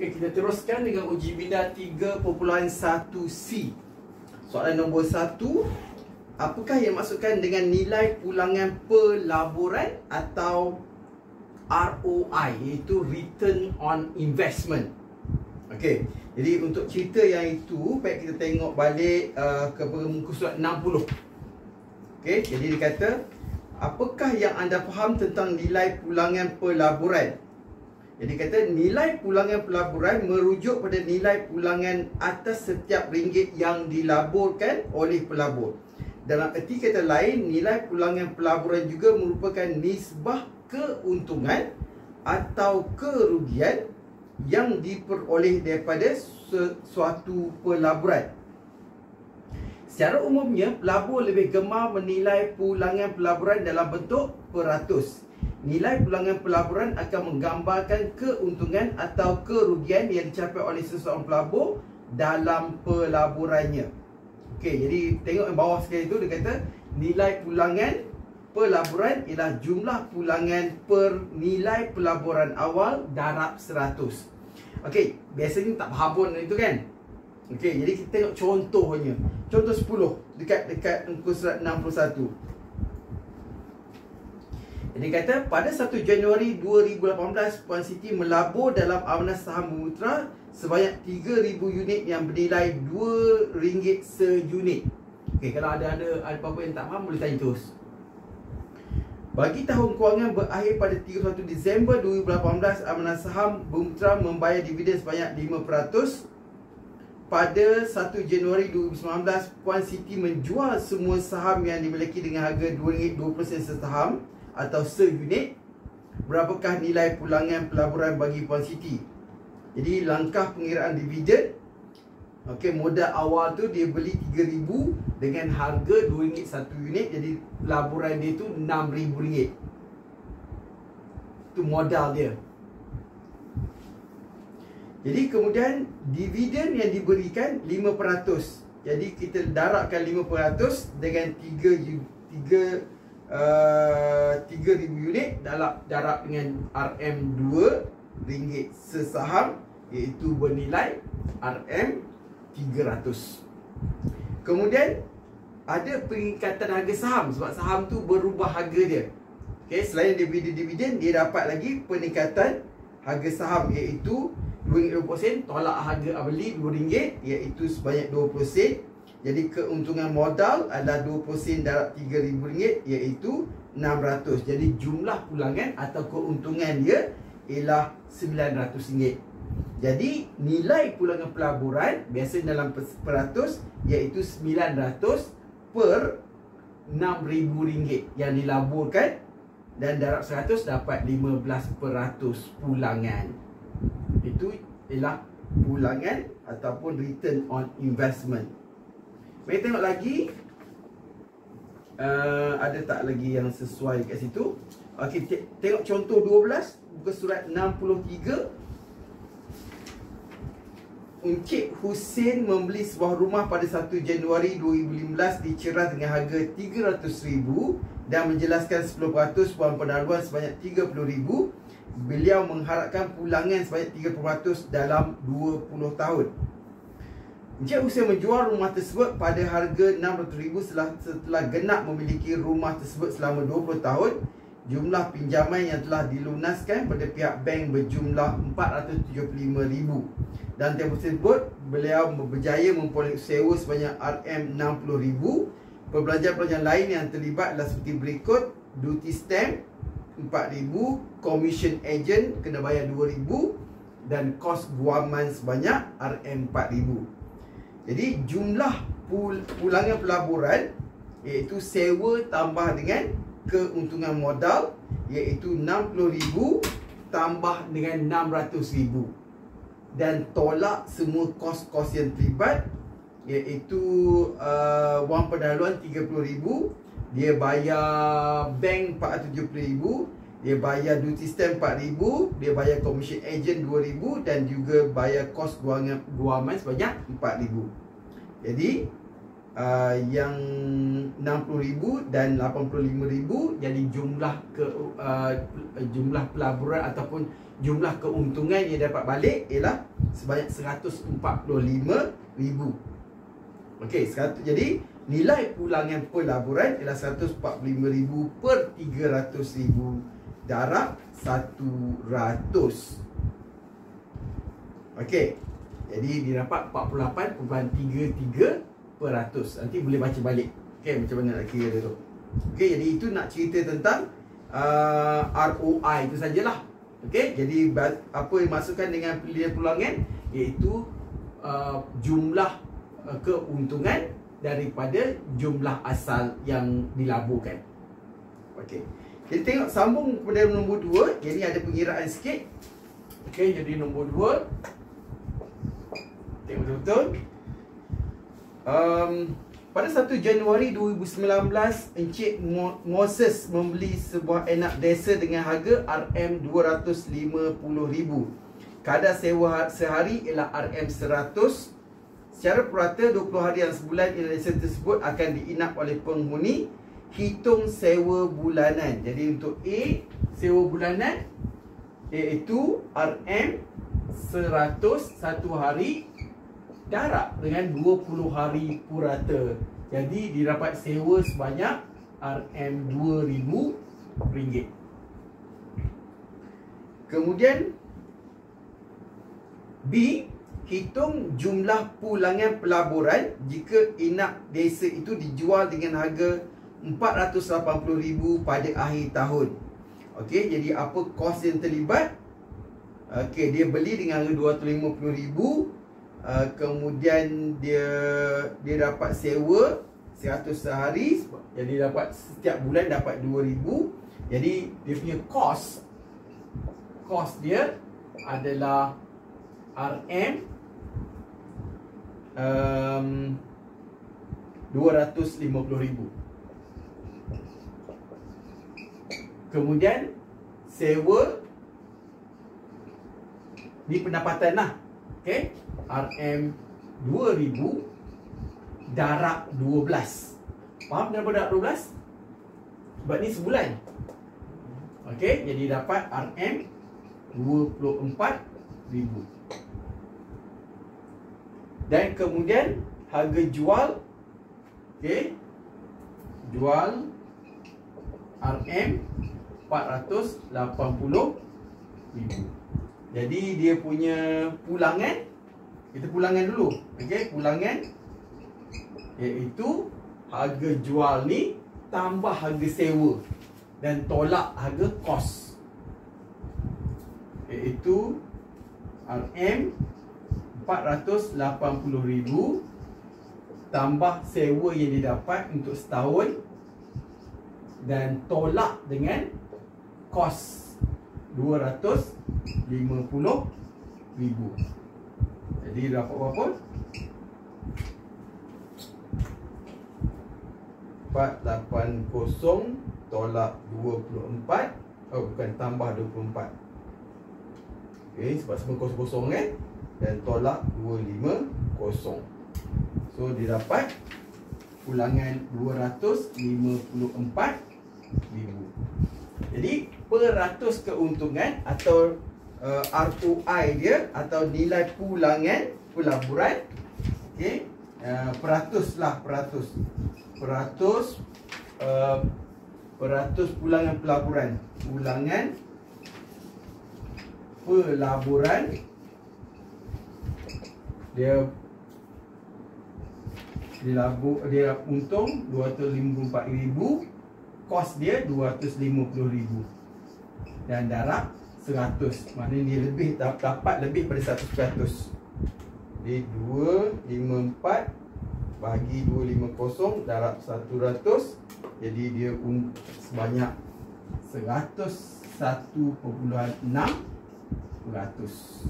Okey, kita teruskan dengan uji bina 3.1C. Soalan nombor 1. Apakah yang maksudkan dengan nilai pulangan pelaburan atau ROI, iaitu Return on Investment? Okey, jadi untuk cerita yang itu, baik kita tengok balik ke muka surat 60. Okey, jadi dia kata, apakah yang anda faham tentang nilai pulangan pelaburan? Jadi kata nilai pulangan pelaburan merujuk pada nilai pulangan atas setiap ringgit yang dilaburkan oleh pelabur. Dalam erti kata lain, nilai pulangan pelaburan juga merupakan nisbah keuntungan atau kerugian yang diperoleh daripada suatu pelaburan. Secara umumnya, pelabur lebih gemar menilai pulangan pelaburan dalam bentuk peratus. Nilai pulangan pelaburan akan menggambarkan keuntungan atau kerugian yang dicapai oleh seseorang pelabur dalam pelaburannya. Okey, jadi tengok yang bawah sekali itu, dia kata nilai pulangan pelaburan ialah jumlah pulangan per nilai pelaburan awal darab 100. Okey, biasanya tak faham pun itu kan. Okey, jadi kita tengok contohnya. Contoh 10 dekat muka surat 61. Jadi kata pada 1 Januari 2018 Puan Siti melabur dalam amanah saham Bumiputera sebanyak 3,000 unit yang bernilai RM2 seunit. Okey, kalau ada apa-apa yang tak faham boleh tanya terus. Bagi tahun kewangan berakhir pada 31 Disember 2018, amanah saham Bumiputera membayar dividen sebanyak 5%. Pada 1 Januari 2019, Puan Siti menjual semua saham yang dimiliki dengan harga RM2.20 sesaham atau seunit. Berapakah nilai pulangan pelaburan bagi Puan Siti? Jadi langkah pengiraan dividen. Okey, modal awal tu dia beli 3,000 dengan harga RM2 satu unit. Jadi pelaburan dia tu RM6,000. Itu modal dia. Jadi kemudian dividen yang diberikan 5%. Jadi kita darabkan 5% dengan 3,000 unit, darab dengan RM2 sesaham, iaitu bernilai RM300. Kemudian ada peningkatan harga saham sebab saham tu berubah harga dia. Okey, selain dividen, dia dapat lagi peningkatan harga saham, iaitu RM2.20 tolak harga beli RM2, iaitu sebanyak 20%. Jadi keuntungan modal adalah 20% darab RM3,000, iaitu RM600. Jadi jumlah pulangan atau keuntungan dia ialah RM900. Jadi nilai pulangan pelaburan biasa dalam peratus, iaitu RM900 per RM6,000 yang dilaburkan, dan darab 100 dapat 15% pulangan. Itu ialah pulangan ataupun return on investment. Mari tengok lagi. Ada tak lagi yang sesuai kat situ? Okey, tengok contoh 12 muka surat 63. Encik Hussein membeli sebuah rumah pada 1 Januari 2015 di Ceras dengan harga RM300,000 dan menjelaskan 10% wang pendaluan sebanyak RM30,000. Beliau mengharapkan pulangan sebanyak 30% dalam 20 tahun. Encik Hussein menjual rumah tersebut pada harga RM600,000 setelah genap memiliki rumah tersebut selama 20 tahun. Jumlah pinjaman yang telah dilunaskan pada pihak bank berjumlah RM475,000. Dan tempoh tersebut beliau berjaya memperoleh sewa sebanyak RM60,000. Perbelanjaan-perbelanjaan lain yang terlibat adalah seperti berikut: duty stamp RM4,000, commission agent kena bayar RM2,000 dan kos guaman sebanyak RM4,000. Jadi jumlah pulangan pelaburan, iaitu sewa tambah dengan keuntungan modal, iaitu RM60,000 tambah dengan RM600,000, dan tolak semua kos-kos yang terlibat, iaitu wang pendaluan RM30,000, dia bayar bank RM470,000, dia bayar duty stamp RM4,000, dia bayar commission agent RM2,000 dan juga bayar kos guaman sebanyak RM4,000. Jadi yang 60,000 dan 85,000. Jadi jumlah pelaburan ataupun jumlah keuntungan yang dapat balik ialah sebanyak 145,000. Okey, jadi nilai pulangan pelaburan ialah 145,000 per 300,000 darab 100. Okey, jadi dia dapat 48.33%. Nanti boleh baca balik. Okey, macam mana nak kira dia tu. Okey, jadi itu nak cerita tentang ROI itu sajalah. Okey, jadi apa yang dimaksudkan dengan nilai pulangan, iaitu jumlah keuntungan daripada jumlah asal yang dilaburkan. Okey, jadi tengok sambung kepada nombor 2. Jadi ada pengiraan sikit. Okey, jadi nombor 2, tengok betul-betul. Pada 1 Januari 2019, Encik Moses membeli sebuah enak desa dengan harga RM250,000. Kadar sewa sehari ialah RM100. Secara purata 20 harian sebulan enak desa tersebut akan diinap oleh penghuni. Hitung sewa bulanan. Jadi untuk A, sewa bulanan iaitu RM100 satu hari darab dengan 20 hari purata. Jadi didapat sewa sebanyak RM2,000. Kemudian B, hitung jumlah pulangan pelaburan jika inap desa itu dijual dengan harga RM480,000 pada akhir tahun. Okey, jadi apa kos yang terlibat? Okey, dia beli dengan harga RM250,000. Kemudian dia dapat sewa 100 sehari. Jadi dapat setiap bulan dapat RM2,000. Jadi dia punya kos dia adalah RM250,000. Kemudian sewa ni pendapatan lah. Okey, RM2,000 darab 12. Faham kenapa darab 12? Sebab ni sebulan. Okey, jadi dapat RM24,000. Dan kemudian harga jual, okey, jual RM480,000. Jadi dia punya pulangan, kita pulangan dulu. Okey, pulangan iaitu harga jual ni tambah harga sewa dan tolak harga kos, iaitu RM480,000 tambah sewa yang didapat untuk setahun dan tolak dengan kos RM250,000. Jadi dapat berapa? 480 tolak 24. Oh, bukan, tambah 24. Okey, sebab semua kosong-kosong kan. Dan tolak 250. So dia dapat pulangan RM254,000. Jadi peratus keuntungan atau ROI dia atau nilai pulangan pelaburan, okey, peratus pulangan pelaburan. Pulangan pelaburan dia untung 254,000, kos dia 250,000 dan darab 100. Maknanya dia lebih dapat lebih pada 100%. Jadi 254 bagi 250 darab 100. Jadi dia sebanyak 101.6%.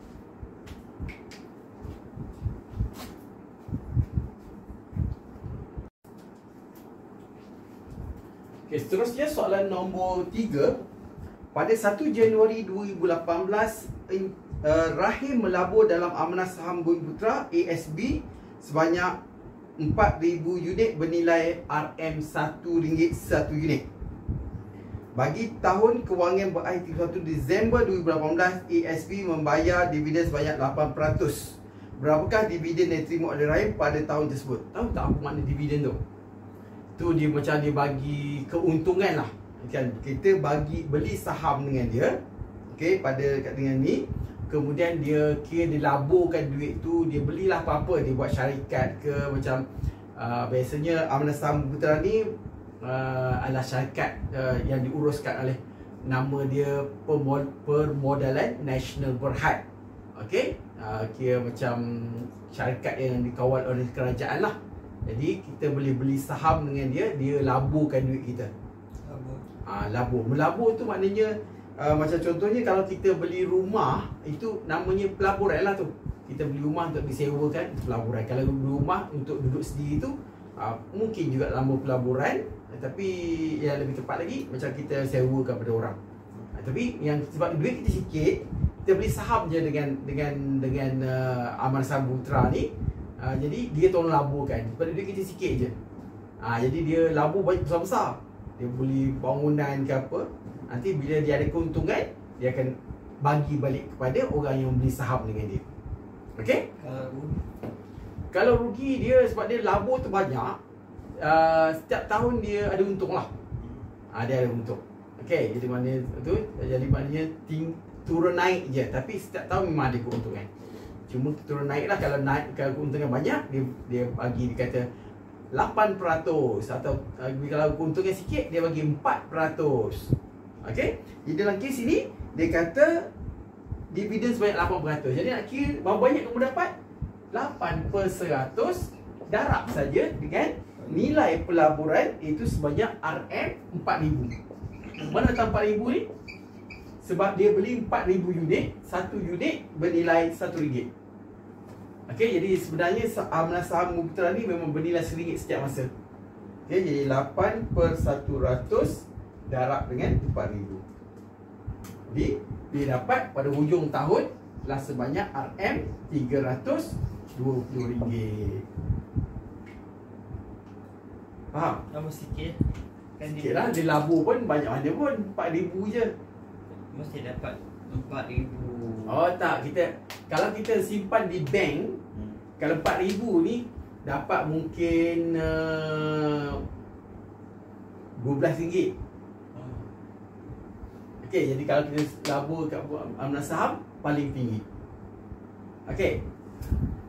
Okay, seterusnya soalan nombor 3. Pada 1 Januari 2018, Rahim melabur dalam Amanah Saham Bumi Putra ASB sebanyak 4,000 unit bernilai RM1 satu unit. Bagi tahun kewangan berakhir 31 Disember 2018, ASP membayar dividen sebanyak 8%. Berapakah dividen yang diterima oleh Rahim pada tahun tersebut? Tahu tak apa makna dividen tu? Tu dia macam dia bagi keuntungan lah. Kan kita beli saham dengan dia, okey, dengan ni. Kemudian dia kira dia laburkan duit tu, dia belilah apa-apa, dia buat syarikat ke macam biasanya Amanah Saham Bumi Putra ni adalah syarikat yang diuruskan oleh nama dia Permodalan Nasional Berhad. Okey, kira macam syarikat yang dikawal oleh kerajaan lah. Jadi kita boleh beli saham dengan dia, dia laburkan duit kita. Labur. Melabur tu maknanya macam contohnya kalau kita beli rumah, itu namanya pelaburan lah tu. Kita beli rumah untuk disewakan, itu pelaburan. Kalau beli rumah untuk duduk sendiri tu mungkin juga lama pelaburan, tapi yang lebih tepat lagi macam kita sewakan kepada orang. Tapi yang sebab duit kita sikit, kita beli saham je dengan Amanah Saham Bumi Putra ni. Jadi dia tolong laburkan sebab duit kita sikit je. Jadi dia labur banyak besar-besar. Dia beli bangunan ke apa. Nanti bila dia ada keuntungan, dia akan bagi balik kepada orang yang beli saham dengan dia. Okey? Kalau rugi dia sebab dia labur tu banyak, setiap tahun dia ada untung lah. Dia ada untung. Okey, jadi maknanya tu, jadi maknanya turun naik je, tapi setiap tahun memang ada keuntungan. Cuma turun naik lah. Kalau naik, kalau keuntungan banyak, dia bagi, dia kata 8%, atau kalau keuntungan sikit dia bagi 4%. Okey. Di dalam kes ini dia kata dividen sebanyak 8%. Jadi nak kira berapa banyak kamu dapat? 8% darab saja dengan nilai pelaburan itu sebanyak RM4,000. Mana datang 4,000 ni? Sebab dia beli 4,000 unit, satu unit bernilai RM1. Okey, jadi sebenarnya Amanah Saham Bumi Putra ni memang bernilai RM1 setiap masa. Okey, jadi 8/100 darab dengan 4,000. Jadi dia dapat pada hujung tahun lah sebanyak RM320. Faham? Lama sikit kan Sikit lah, dia labur pun banyak mana pun 4,000 je. mesti dapat 4,000. Oh tak, kalau kita simpan di bank, kalau 4,000 ni dapat mungkin RM12. Okey, jadi kalau kita labur kat Amanah Saham paling tinggi. Okey.